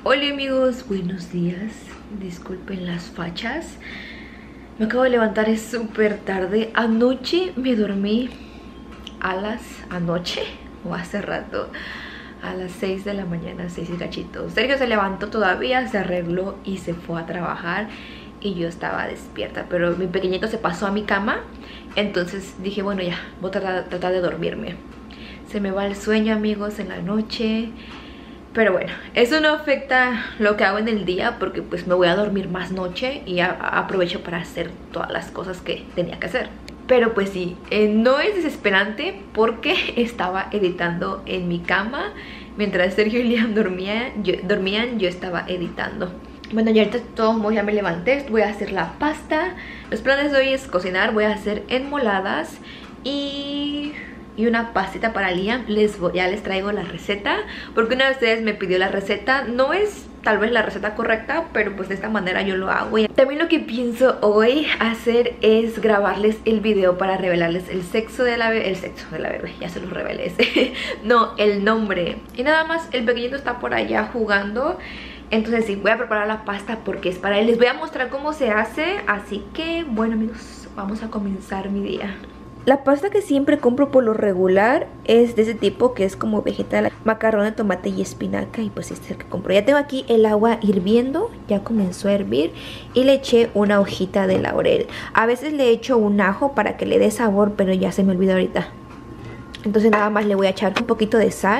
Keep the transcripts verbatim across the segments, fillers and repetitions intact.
Hola amigos, buenos días. Disculpen las fachas. Me acabo de levantar, es súper tarde. Anoche me dormí a las... Anoche o hace rato a las seis de la mañana, seis y cachito. Sergio se levantó todavía, se arregló y se fue a trabajar. Y yo estaba despierta, pero mi pequeñito se pasó a mi cama. Entonces dije, bueno ya, voy a tratar, tratar de dormirme. Se me va el sueño amigos en la noche. Pero bueno, eso no afecta lo que hago en el día, porque pues me voy a dormir más noche y a, a aprovecho para hacer todas las cosas que tenía que hacer. Pero pues sí, eh, no es desesperante porque estaba editando en mi cama. Mientras Sergio y Liam dormía, yo, dormían, yo estaba editando. Bueno, ya ahorita de todos modos ya me levanté, voy a hacer la pasta. Los planes de hoy es cocinar, voy a hacer enmoladas y... y una pastita para Liam. Les voy, ya les traigo la receta, porque una de ustedes me pidió la receta. No es tal vez la receta correcta, pero pues de esta manera yo lo hago. Y también lo que pienso hoy hacer es grabarles el video para revelarles el sexo de la bebé. El sexo de la bebé, ya se los revelé. No, el nombre. Y nada más, el pequeñito está por allá jugando. Entonces sí, voy a preparar la pasta porque es para él. Les voy a mostrar cómo se hace. Así que bueno amigos, vamos a comenzar mi día. La pasta que siempre compro por lo regular es de ese tipo, que es como vegetal, macarrón de tomate y espinaca, y pues este es el que compro. Ya tengo aquí el agua hirviendo, ya comenzó a hervir, y le eché una hojita de laurel. A veces le echo un ajo para que le dé sabor, pero ya se me olvidó ahorita. Entonces nada más le voy a echar un poquito de sal.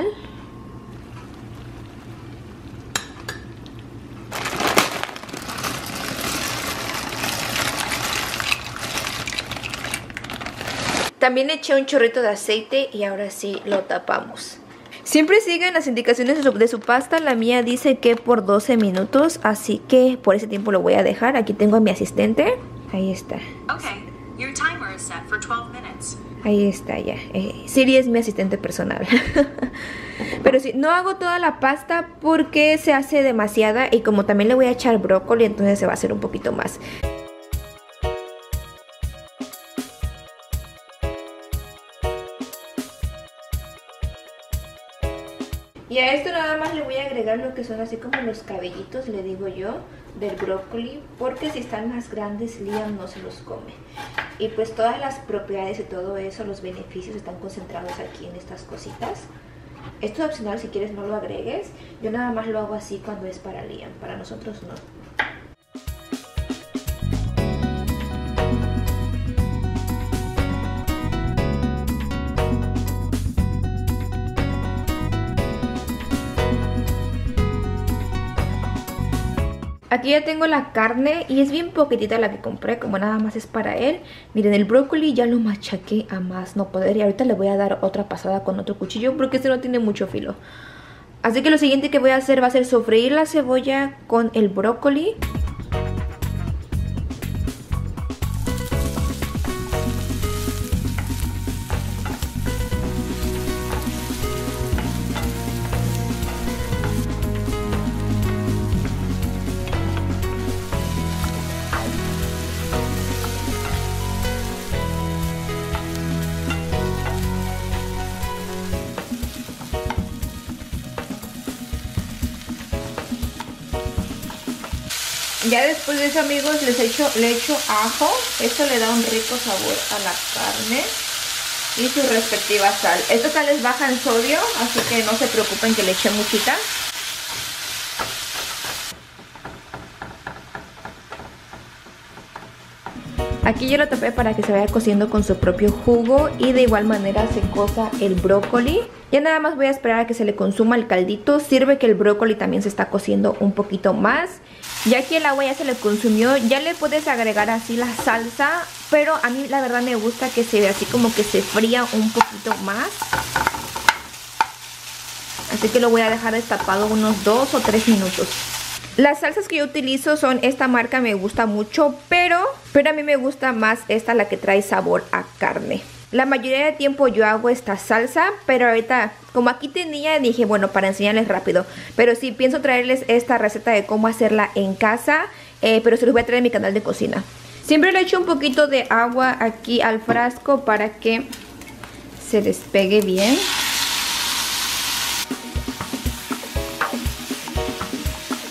También eché un chorrito de aceite y ahora sí lo tapamos. Siempre sigan las indicaciones de su, de su pasta. La mía dice que por doce minutos, así que por ese tiempo lo voy a dejar. Aquí tengo a mi asistente. Ahí está. Okay, your timer is set for twelve minutes. Ahí está ya. Eh, Siri es mi asistente personal. Pero sí, no hago toda la pasta porque se hace demasiada. Y como también le voy a echar brócoli, entonces se va a hacer un poquito más. Y a esto nada más le voy a agregar lo que son así como los cabellitos, le digo yo, del brócoli, porque si están más grandes Liam no se los come. Y pues todas las propiedades y todo eso, los beneficios están concentrados aquí en estas cositas. Esto es opcional, si quieres no lo agregues. Yo nada más lo hago así cuando es para Liam, para nosotros no. Aquí ya tengo la carne y es bien poquitita la que compré, como nada más es para él. Miren, el brócoli ya lo machaqué a más no poder y ahorita le voy a dar otra pasada con otro cuchillo porque este no tiene mucho filo. Así que lo siguiente que voy a hacer va a ser sofreír la cebolla con el brócoli. Ya después de eso amigos les echo, le echo ajo. Esto le da un rico sabor a la carne. Y su respectiva sal. Esta sal es baja en sodio, así que no se preocupen que le eche muchita. Aquí yo lo tapé para que se vaya cociendo con su propio jugo y de igual manera se cosa el brócoli. Ya nada más voy a esperar a que se le consuma el caldito. Sirve que el brócoli también se está cociendo un poquito más. Ya que el agua ya se le consumió, ya le puedes agregar así la salsa, pero a mí la verdad me gusta que se vea así como que se fría un poquito más. Así que lo voy a dejar destapado unos dos o tres minutos. Las salsas que yo utilizo son esta marca, me gusta mucho, pero, pero a mí me gusta más esta, la que trae sabor a carne. La mayoría de tiempo yo hago esta salsa, pero ahorita, como aquí tenía, dije, bueno, para enseñarles rápido. Pero sí, pienso traerles esta receta de cómo hacerla en casa, eh, pero se los voy a traer en mi canal de cocina. Siempre le echo un poquito de agua aquí al frasco para que se despegue bien.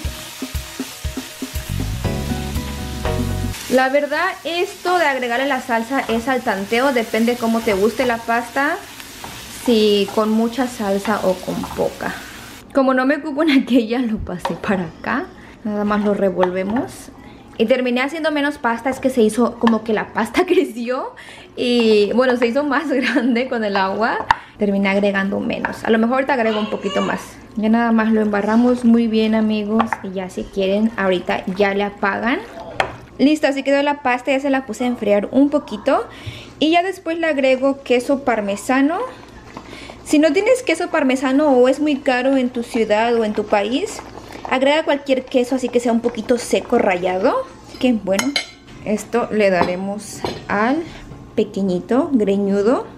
La verdad, esto de agregarle la salsa es al tanteo, depende cómo te guste la pasta, si con mucha salsa o con poca. Como no me ocupo en aquella, lo pasé para acá. Nada más lo revolvemos. Y terminé haciendo menos pasta, es que se hizo como que la pasta creció y bueno, se hizo más grande con el agua. Terminé agregando menos, a lo mejor ahorita agrego un poquito más. Ya nada más lo embarramos muy bien, amigos, y ya si quieren ahorita ya le apagan. Listo, así quedó la pasta, ya se la puse a enfriar un poquito. Y ya después le agrego queso parmesano. Si no tienes queso parmesano o es muy caro en tu ciudad o en tu país, agrega cualquier queso así que sea un poquito seco, rallado. Así que bueno, esto le daremos al pequeñito, greñudo.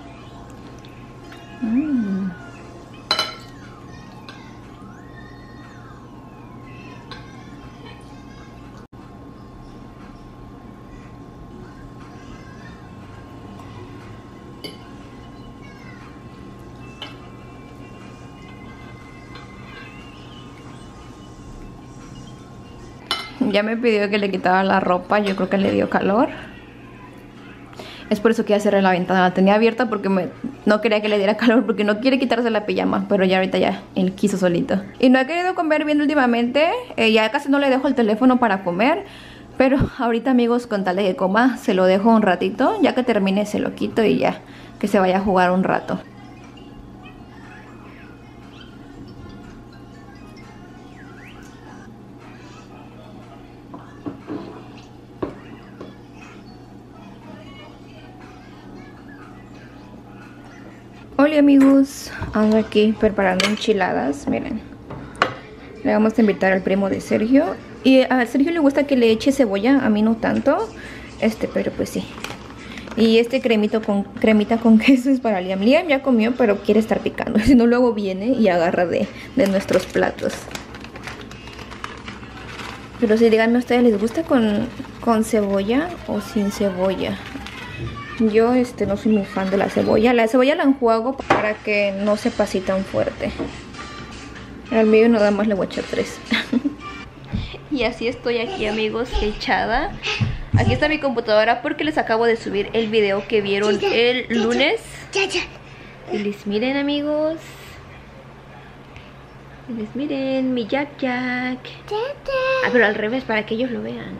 Mm. Ya me pidió que le quitara la ropa, yo creo que le dio calor. Es por eso que ya cerré la ventana, la tenía abierta porque me, no quería que le diera calor, porque no quiere quitarse la pijama, pero ya ahorita ya él quiso solito. Y no he querido comer bien últimamente, eh, ya casi no le dejo el teléfono para comer, pero ahorita, amigos, con tal de que coma, se lo dejo un ratito, ya que termine se lo quito y ya, que se vaya a jugar un rato. Hola, amigos, ando aquí preparando enchiladas, miren. Le vamos a invitar al primo de Sergio. Y a Sergio le gusta que le eche cebolla, a mí no tanto. Este, pero pues sí. Y este cremito con, cremita con queso es para Liam. Liam ya comió, pero quiere estar picando. Si no, luego viene y agarra de, de nuestros platos. Pero sí, díganme a ustedes, ¿les gusta con, con cebolla o sin cebolla? Yo este no soy muy fan de la cebolla. La cebolla la enjuago para que no sepa así tan fuerte. Al mío nada más le voy a echar tres. Y así estoy aquí, amigos, echada. Aquí está mi computadora porque les acabo de subir el video que vieron el lunes. Y les miren, amigos. Y les miren mi Jack Jack. Ah, pero al revés, para que ellos lo vean.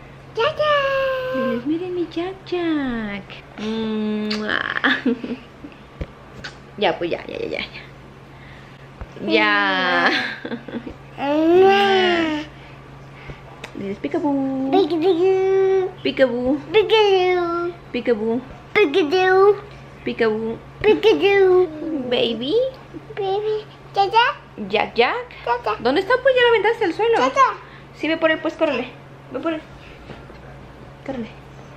Y les miren mi Jack Jack. Ya, pues ya, ya, ya, ya. Ya. Diles Peekaboo. Peekaboo. Peekaboo. Peekaboo. Peekaboo. Peekaboo. Baby. Baby. Jack Jack. ¿Dónde está? Pues ya la aventaste al suelo. Sí, ve por él, pues córrele. Ve por él. Córrele.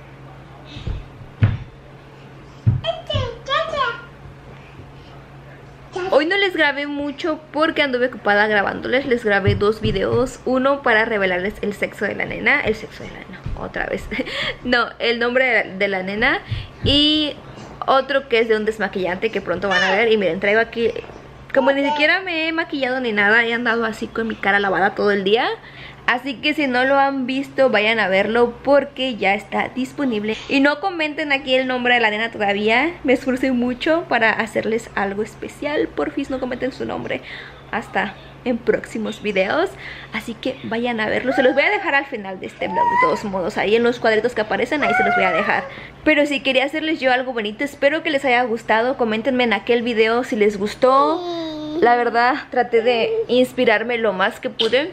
Hoy no les grabé mucho porque anduve ocupada grabándoles. Les grabé dos videos. Uno para revelarles el sexo de la nena. El sexo de la nena, otra vez. No, el nombre de la, de la nena. Y otro que es de un desmaquillante que pronto van a ver. Y miren, traigo aquí... Como ni siquiera me he maquillado ni nada, he andado así con mi cara lavada todo el día. Así que si no lo han visto, vayan a verlo porque ya está disponible. Y no comenten aquí el nombre de la nena todavía. Me esforcé mucho para hacerles algo especial. Porfis, no comenten su nombre hasta en próximos videos. Así que vayan a verlo. Se los voy a dejar al final de este vlog, de todos modos. Ahí en los cuadritos que aparecen, ahí se los voy a dejar. Pero si quería hacerles yo algo bonito, espero que les haya gustado. Coméntenme en aquel video si les gustó. La verdad, traté de inspirarme lo más que pude.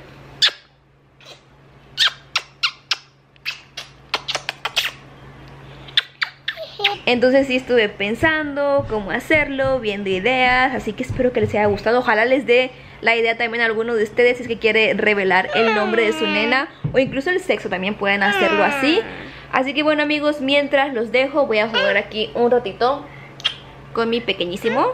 Entonces sí estuve pensando cómo hacerlo, viendo ideas, así que espero que les haya gustado. Ojalá les dé la idea también a alguno de ustedes si es que quiere revelar el nombre de su nena o incluso el sexo, también pueden hacerlo así. Así que bueno, amigos, mientras los dejo voy a jugar aquí un ratito con mi pequeñísimo.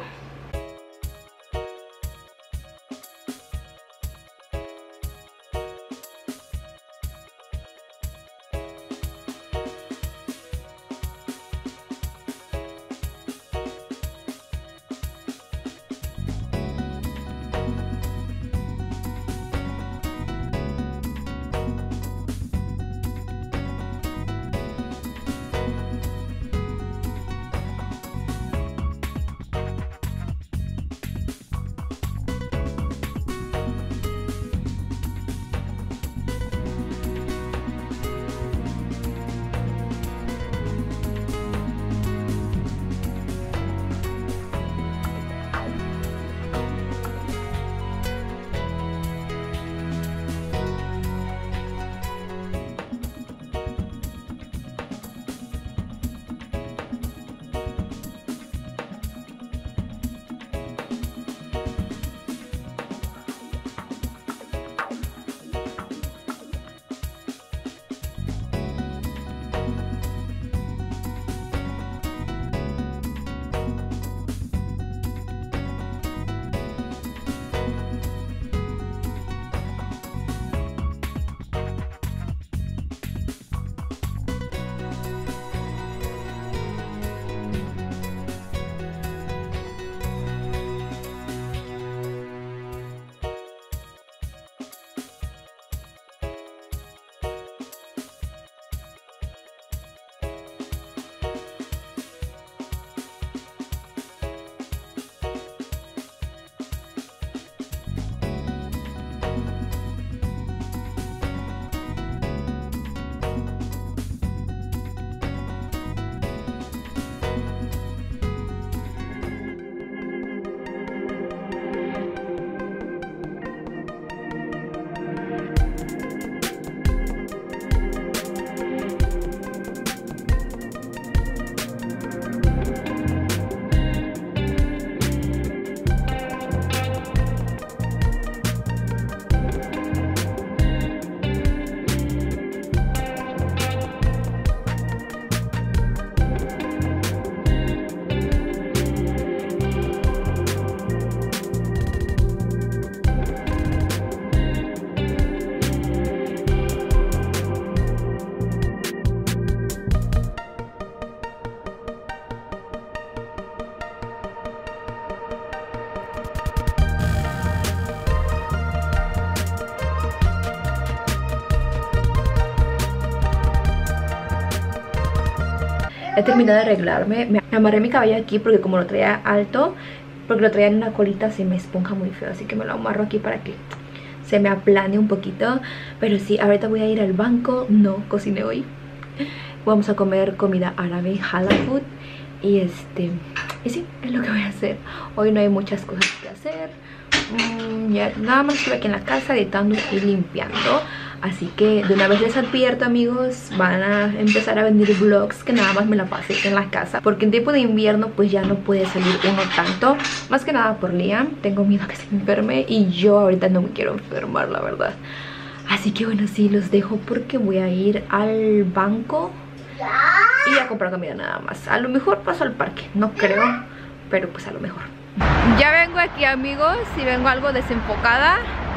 he terminado de arreglarme. Me amarré mi cabello aquí porque como lo traía alto, porque lo traía en una colita, se me esponja muy feo. Así que me lo amarro aquí para que se me aplane un poquito. Pero sí, ahorita voy a ir al banco. No cociné hoy. Vamos a comer comida árabe, halal food. Y este, y sí, es lo que voy a hacer. Hoy no hay muchas cosas que hacer. Mm, ya, nada más estuve aquí en la casa editando y limpiando. Así que de una vez les advierto, amigos, van a empezar a venir vlogs que nada más me la pasé en la casa, porque en tiempo de invierno pues ya no puede salir uno tanto. Más que nada por Liam, tengo miedo que se me enferme y yo ahorita no me quiero enfermar, la verdad. Así que bueno, sí, los dejo porque voy a ir al banco y a comprar comida nada más. A lo mejor paso al parque, no creo, pero pues a lo mejor. Ya vengo aquí, amigos, y vengo algo desenfocada.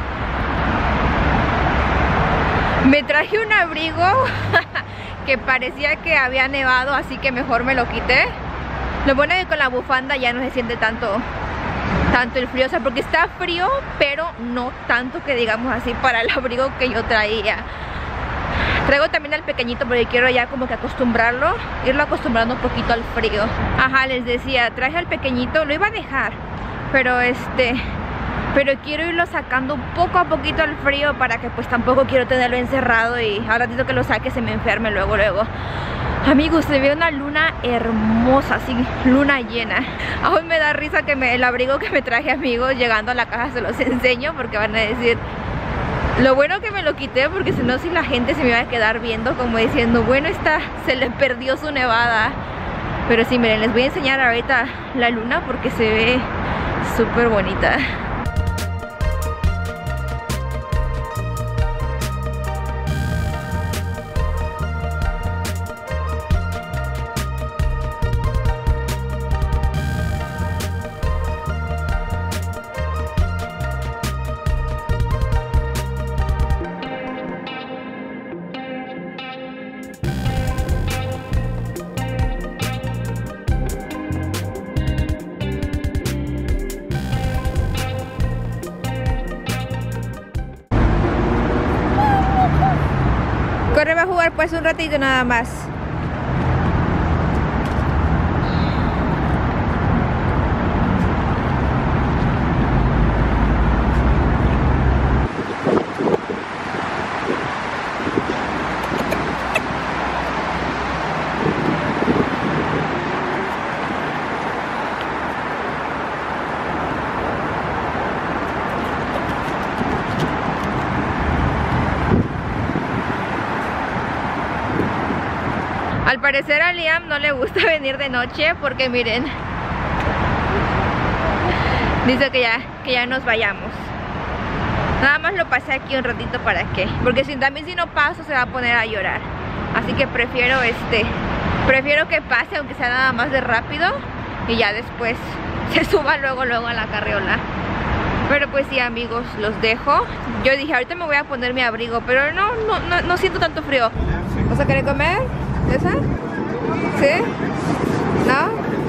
Me traje un abrigo que parecía que había nevado, así que mejor me lo quité. Lo bueno es que con la bufanda ya no se siente tanto tanto el frío, o sea, porque está frío, pero no tanto que digamos así para el abrigo que yo traía. Traigo también al pequeñito porque quiero ya como que acostumbrarlo, irlo acostumbrando un poquito al frío. Ajá, les decía, traje al pequeñito, lo iba a dejar, pero este... pero quiero irlo sacando poco a poquito al frío para que pues tampoco quiero tenerlo encerrado y al ratito que lo saque se me enferme luego luego. Amigos, se ve una luna hermosa, así, luna llena. Aún me da risa que me, el abrigo que me traje, amigos, llegando a la casa se los enseño porque van a decir... Lo bueno que me lo quité porque si no, si la gente se me iba a quedar viendo como diciendo, bueno, esta se le perdió su nevada. Pero sí, miren, les voy a enseñar ahorita la luna porque se ve súper bonita. Corre, va a jugar pues un ratito nada más. Al parecer a Liam no le gusta venir de noche porque miren, dice que ya, que ya nos vayamos. Nada más lo pasé aquí un ratito para qué, porque si, también si no paso se va a poner a llorar. Así que prefiero este, prefiero que pase aunque sea nada más de rápido y ya después se suba luego luego a la carriola. Pero pues sí, amigos, los dejo. Yo dije ahorita me voy a poner mi abrigo, pero no, no, no, no siento tanto frío. ¿Vas a querer comer? ¿Esa? ¿Sí? ¿No?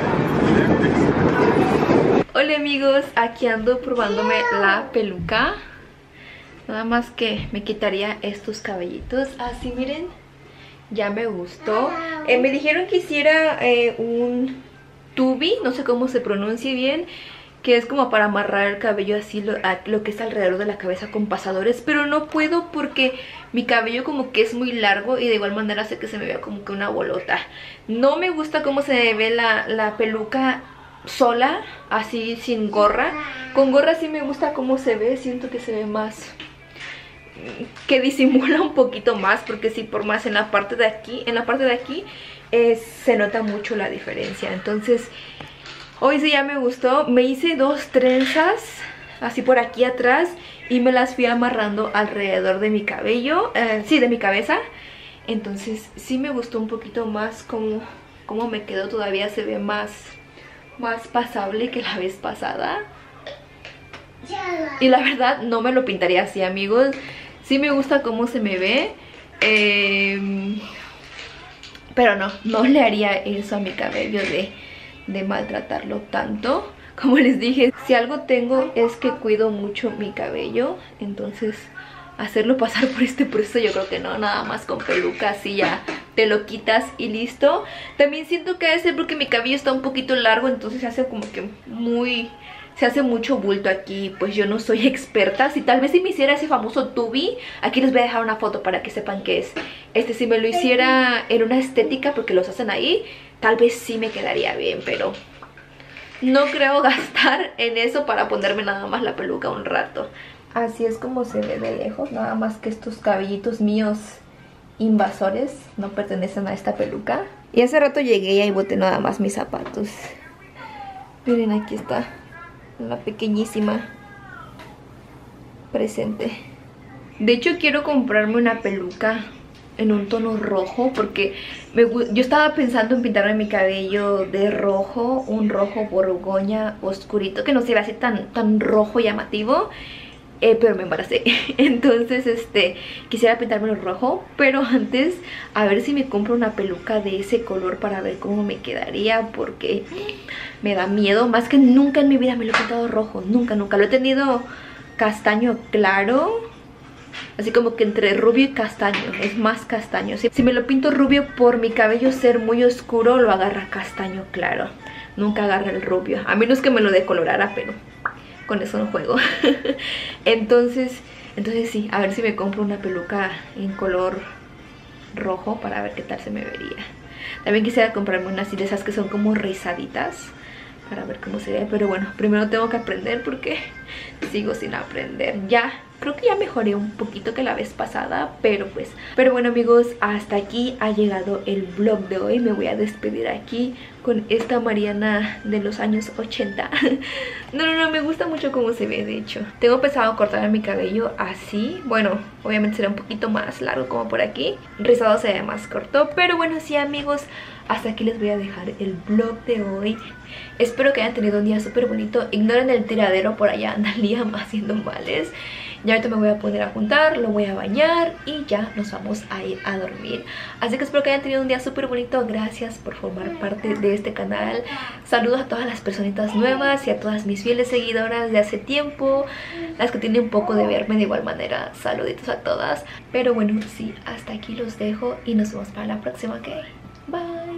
Hola, amigos, aquí ando probándome la peluca. Nada más que me quitaría estos cabellitos. Así, miren, ya me gustó. eh, Me dijeron que hiciera eh, un tubi, no sé cómo se pronuncie bien, que es como para amarrar el cabello así, lo, a, lo que está alrededor de la cabeza con pasadores. Pero no puedo porque mi cabello como que es muy largo y de igual manera hace que se me vea como que una bolota. No me gusta cómo se ve la, la peluca sola, así sin gorra. Con gorra sí me gusta cómo se ve, siento que se ve más... que disimula un poquito más, porque sí, por más en la parte de aquí, en la parte de aquí eh, se nota mucho la diferencia. Entonces... hoy sí ya me gustó. Me hice dos trenzas así por aquí atrás y me las fui amarrando alrededor de mi cabello, eh, sí, de mi cabeza. Entonces sí me gustó un poquito más como, como me quedó. Todavía se ve más, más pasable que la vez pasada. Y la verdad no me lo pintaría así, amigos. Sí me gusta cómo se me ve, eh, pero no, no le haría eso a mi cabello de... de maltratarlo tanto. Como les dije, si algo tengo es que cuido mucho mi cabello. Entonces hacerlo pasar por este proceso yo creo que no, nada más con peluca así ya te lo quitas y listo. También siento que debe ser porque mi cabello está un poquito largo, entonces se hace como que muy... se hace mucho bulto aquí, pues yo no soy experta. Si tal vez si me hiciera ese famoso tubi, aquí les voy a dejar una foto para que sepan qué es. Este, si me lo hiciera en una estética, porque los hacen ahí, tal vez sí me quedaría bien, pero no creo gastar en eso para ponerme nada más la peluca un rato. Así es como se ve de lejos, nada más que estos cabellitos míos invasores no pertenecen a esta peluca. Y hace rato llegué y ahí boté nada más mis zapatos. Miren, aquí está la pequeñísima presente. De hecho quiero comprarme una peluca en un tono rojo, porque me, yo estaba pensando en pintarme mi cabello de rojo, un rojo borgoña oscurito, que no se ve así tan, tan rojo llamativo. Eh, pero me embaracé, entonces este quisiera pintármelo rojo, pero antes a ver si me compro una peluca de ese color para ver cómo me quedaría, porque me da miedo. Más que nunca en mi vida me lo he pintado rojo, nunca, nunca lo he tenido castaño claro, así como que entre rubio y castaño, es más castaño. Si, si me lo pinto rubio, por mi cabello ser muy oscuro, lo agarra castaño claro, nunca agarra el rubio, a menos que me lo decolorara, pero con eso no juego. entonces entonces sí, a ver si me compro una peluca en color rojo para ver qué tal se me vería. También quisiera comprarme unas de esas que son como rizaditas para ver cómo se ve, pero bueno, primero tengo que aprender porque sigo sin aprender. Ya, creo que ya mejoré un poquito que la vez pasada, pero pues pero bueno amigos, hasta aquí ha llegado el vlog de hoy. Me voy a despedir aquí con esta Mariana de los años ochenta. No, no, no, me gusta mucho cómo se ve, de hecho. Tengo pensado cortar mi cabello así. Bueno, obviamente será un poquito más largo como por aquí. Rizado se ve más corto, pero bueno, sí amigos, hasta aquí les voy a dejar el vlog de hoy. Espero que hayan tenido un día súper bonito. Ignoren el tiradero, por allá anda Liam haciendo males. Ya ahorita me voy a poner a juntar, lo voy a bañar y ya nos vamos a ir a dormir. Así que espero que hayan tenido un día súper bonito. Gracias por formar parte de este canal. Saludos a todas las personitas nuevas y a todas mis fieles seguidoras de hace tiempo, las que tienen poco de verme de igual manera. Saluditos a todas. Pero bueno, sí, hasta aquí los dejo y nos vemos para la próxima, ¿ok? Bye.